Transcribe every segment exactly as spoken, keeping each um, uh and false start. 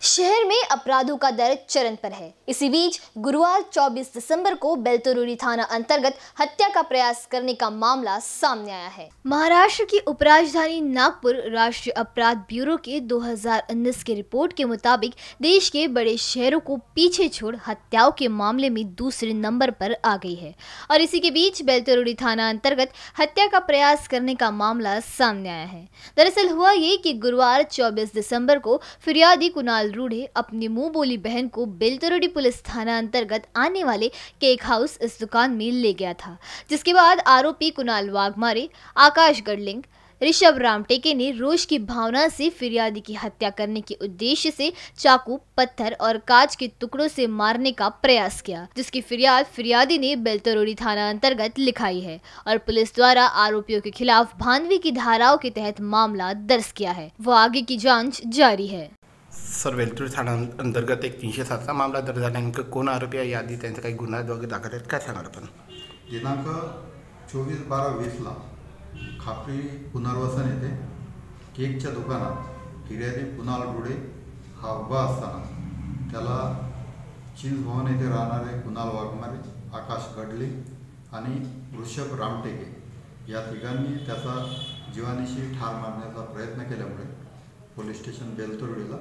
शहर में अपराधों का दर चरम पर है। इसी बीच गुरुवार चौबीस दिसंबर को बेलतरोड़ी थाना अंतर्गत हत्या का प्रयास करने का मामला सामने आया है। महाराष्ट्र की उपराजधानी नागपुर राष्ट्रीय अपराध ब्यूरो के दो हज़ार उन्नीस की रिपोर्ट के मुताबिक देश के बड़े शहरों को पीछे छोड़ हत्याओं के मामले में दूसरे नंबर पर आ गई है और इसी के बीच बेलतरोड़ी थाना अंतर्गत हत्या का प्रयास करने का मामला सामने आया है। दरअसल हुआ ये कि गुरुवार चौबीस दिसंबर को फिरियादी कुणाल रूढ़े अपनी मुंह बोली बहन को बेलतरोड़ी पुलिस थाना अंतर्गत आने वाले केक हाउस इस दुकान में ले गया था, जिसके बाद आरोपी कुणाल वाघमारे, आकाश गडलिंग, ऋषभ रामटेके ने रोष की भावना से फिरियादी की हत्या करने के उद्देश्य से चाकू, पत्थर और कांच के टुकड़ों से मारने का प्रयास किया, जिसकी फिरियाद फिरियादी ने बेलतरोड़ी थाना अंतर्गत लिखाई है और पुलिस द्वारा आरोपियों के खिलाफ भानवी की धाराओं के तहत मामला दर्ज किया है। वो आगे की जांच जारी है। सर, बेलतरोड़ी थाना अंतर्गत एक तीनशे सातचा मामला दर्ज झाला। नेमकं कोण आरोपी आहे, यादी त्यांचा काही गुन्हा वगैरे दाखल आहेत, काय सांगणार आपण? दिनांक चोवीस बारा वीसला खापरी पुनर्वसन येथे केकच्या दुकानात फिर्यादी कुणाल रूढे हा उभा असताना त्याला चिंच भवन येथे राहणारे कुणाल वाघमारे, आकाश गडले आणि ऋषभ रामटेके या तिघांनी त्याचा जीवानीशी ठार मारण्याचा प्रयत्न केल्यामुळे पोलीस स्टेशन बेलतरोडीला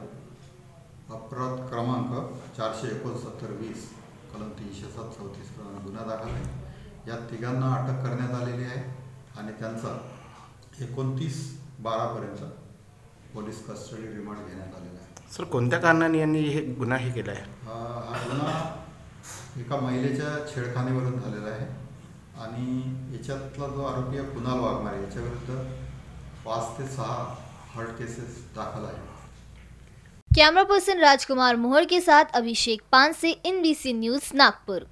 अपराध क्रमांक चारशे एकोणसत्तर वीस कलम तीनशे सात चौतीस प्रमाणे गुन्हा दाखल आहे। या तिघांना अटक करण्यात आलेली आहे आणि त्यांचा एकोणतीस बारापर्यंत पोलीस कस्टडी रिमांड घेण्यात आलेला आहे। सर, कोणत्या कारणाने यांनी हे गुन्हा हे केला आहे? हा गुन्हा एका महिलेच्या छेडखानीवरून झालेला आहे आणि याच्यातला जो आरोपी आहे कुणाल वाघमारे याच्याविरुद्ध पाच ते सहा हर्ट केसेस दाखल आहे। कैमरा पर्सन राजकुमार मोहर के साथ अभिषेक पान से N B C news Nagpur.